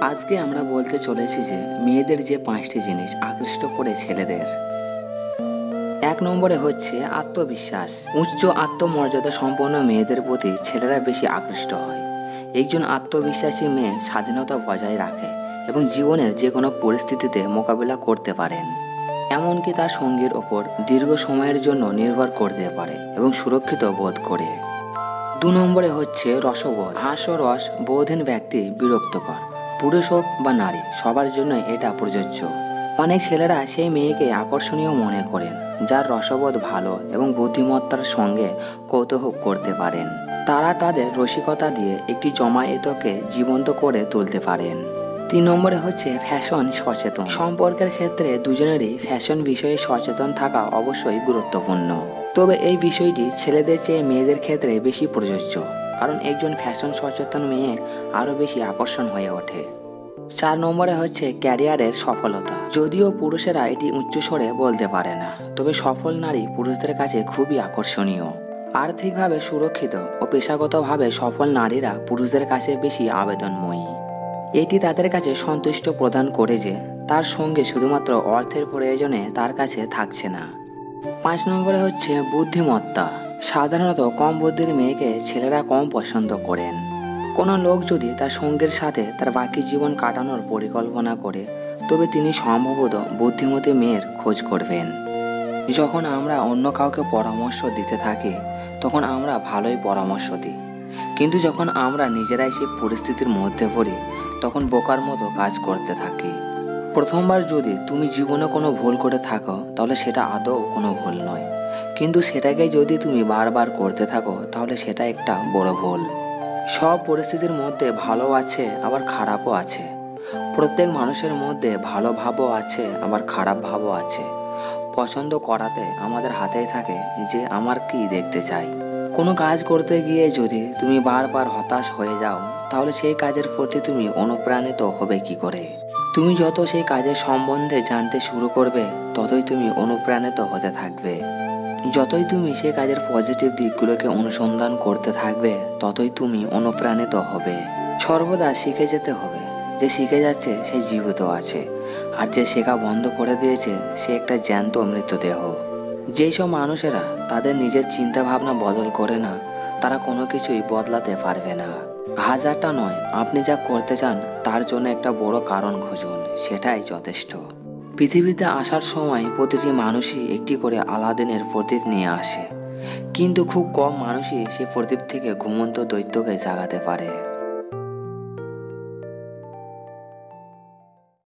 আজকে আমরা বলতে চলেছি যে মেয়েদের যে 5টি জিনিস আকৃষ্ট করে ছেলেদের। 1 নম্বরে হচ্ছে আত্মবিশ্বাস। উচ্চ আত্মমর্যাদা সম্পন্ন মেয়েদের প্রতি ছেলেরা বেশি আকৃষ্ট হয়। একজন আত্মবিশ্বাসী মেয়ে স্বাধীনতা বজায় রাখে এবং জীবনের যে কোনো পরিস্থিতিতে মোকাবিলা করতে পারেন, এমনকি তার সঙ্গীর ওপর দীর্ঘ সময়ের জন্য নির্ভর করতে পারে এবং সুরক্ষিত বোধ করে। 2 নম্বরে হচ্ছে রসবোধ। হাস্যরস বোধহীন ব্যক্তি বিরক্তকর। পুরুষ হোক বা নারী, সবার জন্য এটা প্রযোজ্য। অনেক ছেলেরা সেই মেয়েকে আকর্ষণীয় মনে করেন যার রসবোধ ভালো এবং বুদ্ধিমত্তার সঙ্গে কৌতূহল করতে পারেন। তারা তাদের রসিকতা দিয়ে একটি জমায়েতকে জীবন্ত করে তুলতে পারেন। 3 নম্বরে হচ্ছে ফ্যাশন সচেতন। সম্পর্কের ক্ষেত্রে দুজনেরই ফ্যাশন বিষয়ে সচেতন থাকা অবশ্যই গুরুত্বপূর্ণ। তবে এই বিষয়টি ছেলেদের চেয়ে মেয়েদের ক্ষেত্রে বেশি প্রযোজ্য, কারণ একজন ফ্যাশন সচেতন মেয়ে আরও বেশি আকর্ষণ হয়ে ওঠে। 4 নম্বরে হচ্ছে ক্যারিয়ারের সফলতা। যদিও পুরুষেরা এটি উচ্চস্বরে বলতে পারে না, তবে সফল নারী পুরুষদের কাছে খুবই আকর্ষণীয়। আর্থিকভাবে সুরক্ষিত ও পেশাগতভাবে সফল নারীরা পুরুষদের কাছে বেশি আবেদনময়ী। এটি তাদের কাছে সন্তুষ্ট প্রদান করে যে তার সঙ্গে শুধুমাত্র অর্থের প্রয়োজনে তার কাছে থাকছে না। 5 নম্বরে হচ্ছে বুদ্ধিমত্তা। সাধারণত কম বুদ্ধির মেয়েকে ছেলেরা কম পছন্দ করেন। কোনো লোক যদি তার সঙ্গীর সাথে তার বাকি জীবন কাটানোর পরিকল্পনা করে, তবে তিনি সম্ভবত বুদ্ধিমতী মেয়ের খোঁজ করবেন। যখন আমরা অন্য কাউকে পরামর্শ দিতে থাকি তখন আমরা ভালোই পরামর্শ দিই, কিন্তু যখন আমরা নিজেরাই সেই পরিস্থিতির মধ্যে পড়ি তখন বোকার মতো কাজ করতে থাকি। প্রথমবার যদি তুমি জীবনে কোনো ভুল করে থাকো তাহলে সেটা আদৌ কোনো ভুল নয়, কিন্তু সেটাকে যদি তুমি বারবার করতে থাকো তাহলে সেটা একটা বড় ভুল। সব পরিস্থিতির মধ্যে ভালো আছে আবার খারাপও আছে। প্রত্যেক মানুষের মধ্যে ভালো ভাবও আছে আবার খারাপ ভাবও আছে। পছন্দ করাতে আমাদের হাতেই থাকে যে আমার কি দেখতে চাই। কোনো কাজ করতে গিয়ে যদি তুমি বারবার হতাশ হয়ে যাও তাহলে সেই কাজের প্রতি তুমি অনুপ্রাণিত হবে কি করে? তুমি যত সেই কাজের সম্বন্ধে জানতে শুরু করবে ততই তুমি অনুপ্রাণিত হতে থাকবে। যতই তুমি সে কাজের পজিটিভ দিকগুলোকে অনুসন্ধান করতে থাকবে ততই তুমি অনুপ্রাণিত হবে। সর্বদা শিখে যেতে হবে। যে শিখে যাচ্ছে সে জীবিত আছে, আর যে শেখা বন্ধ করে দিয়েছে সে একটা জ্যান্ত মৃতদেহ। যেই সব মানুষেরা তাদের নিজের চিন্তা ভাবনা বদল করে না, তারা কোনো কিছুই বদলাতে পারবে না। হাজারটা নয়, আপনি যা করতে চান তার জন্য একটা বড় কারণ খুঁজুন, সেটাই যথেষ্ট। পৃথিবীতে আসার সময় প্রতিটি মানুষই একটি করে আলাদিনের প্রদীপ নিয়ে আসে, কিন্তু খুব কম মানুষই সে প্রদীপ থেকে ঘুমন্ত দৈত্যকে জাগাতে পারে।